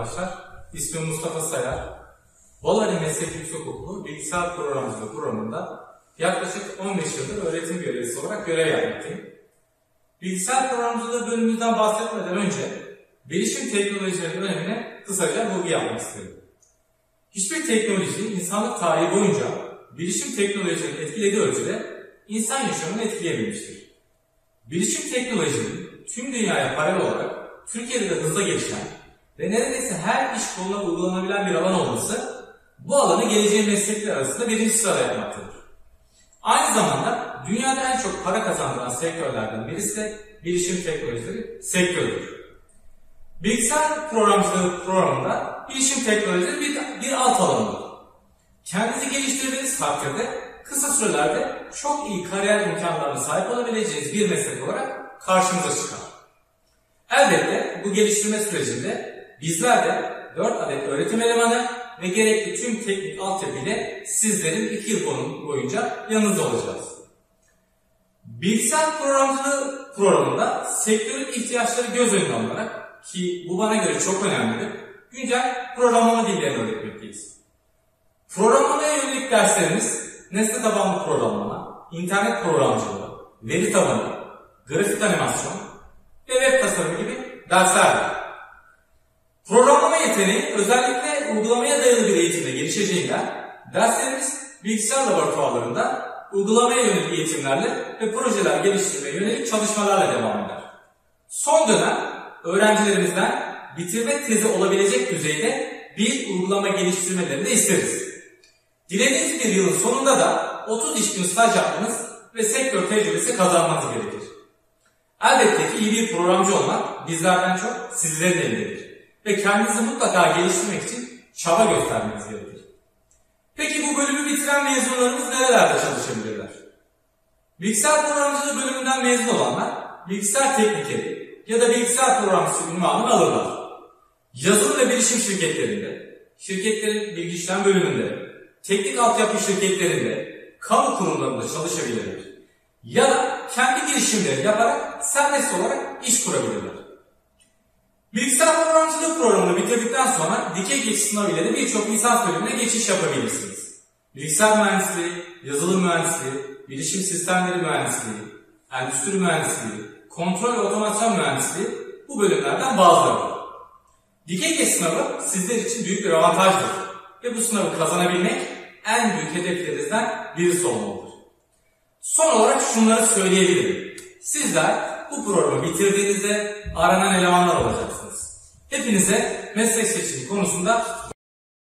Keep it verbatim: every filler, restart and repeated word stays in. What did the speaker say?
arkadaşlar. İsmim Mustafa Sayar. Bolari Meslek Yüksekokulu Bilgisayar Programcılığı programında yaklaşık on beş yıldır öğretim görevlisi olarak görev yapmaktayım. Bilgisayar Programcılığı bölümümüzden bahsetmeden önce bilişim teknolojilerinin önemine kısaca vurgu yapmak istiyorum. Hiçbir teknoloji insanlık tarihi boyunca bilişim teknolojilerinin etkilediği ölçüde insan yaşamını etkileyebilmiştir. Bilişim teknolojinin tüm dünyaya paralel olarak Türkiye'de de hızla gelişen ve neredeyse her iş koluna uygulanabilen bir alan olması bu alanı geleceğin meslekleri arasında birinci sırada yapmaktadır. Aynı zamanda dünyada en çok para kazandıran sektörlerden birisi de bilişim teknolojileri sektörüdür. Bilgisayar programcılığı programında bilişim teknolojileri bir, bir alt alanıdır. Kendinizi geliştirdiğiniz takdirde kısa sürelerde çok iyi kariyer imkanlarına sahip olabileceğiniz bir meslek olarak karşımıza çıkar. Elbette bu geliştirme sürecinde bizler de dört adet öğretim elemanı ve gerekli tüm teknik altyapı ile sizlerin iki yıl boyunca yanınızda olacağız. Bilgisayar programcılığı programında sektörün ihtiyaçları göz önüne alınarak, ki bu bana göre çok önemlidir, güncel programlama dillerini öğretmekteyiz. Programlamaya yönelik derslerimiz nesne tabanlı programlama, internet programcılığı, veri tabanı, grafik animasyon ve web tasarımı gibi derslerdir. Programlama yeteneği özellikle uygulamaya dayalı bir eğitimde gelişeceğinden derslerimiz bilgisayar laboratuvarlarında uygulamaya yönelik eğitimlerle ve projeler geliştirmeye yönelik çalışmalarla devam eder. Son dönem öğrencilerimizden bitirme tezi olabilecek düzeyde bir uygulama geliştirmelerini de isteriz. Dilediğiniz bir yılın sonunda da otuz iş gün staj yapmanız ve sektör tecrübesi kazanmanız gerekir. Elbette ki iyi bir programcı olmak bizlerden çok sizlerin elindedir ve kendinizi mutlaka geliştirmek için çaba göstermeniz gerekir. Peki bu bölümü bitiren mezunlarımız nerelerde çalışabilirler? Bilgisayar programcılığı bölümünden mezun olanlar bilgisayar teknikeri ya da bilgisayar programcısı unvanını alırlar. Yazılım ve bilişim şirketlerinde, şirketlerin bilgi işlem bölümünde, teknik altyapı şirketlerinde, kamu kurumlarında çalışabilirler. Ya da kendi girişimleri yaparak serbest olarak iş kurabilirler. Bilgisayar programcılığı programını bitirdikten sonra dikey geçiş sınavı ile de birçok lisans bölümüne geçiş yapabilirsiniz. Bilgisayar mühendisliği, yazılım mühendisliği, bilişim sistemleri mühendisliği, endüstri mühendisliği, kontrol ve otomasyon mühendisliği bu bölümlerden bazılarıdır. Dikey geçiş sınavı sizler için büyük bir avantajdır ve bu sınavı kazanabilmek en büyük hedeflerinizden birisi olmalıdır. Son olarak şunları söyleyebilirim. Sizler bu programı bitirdiğinizde aranan elemanlar olacaksınız. Hepinize meslek seçimi konusunda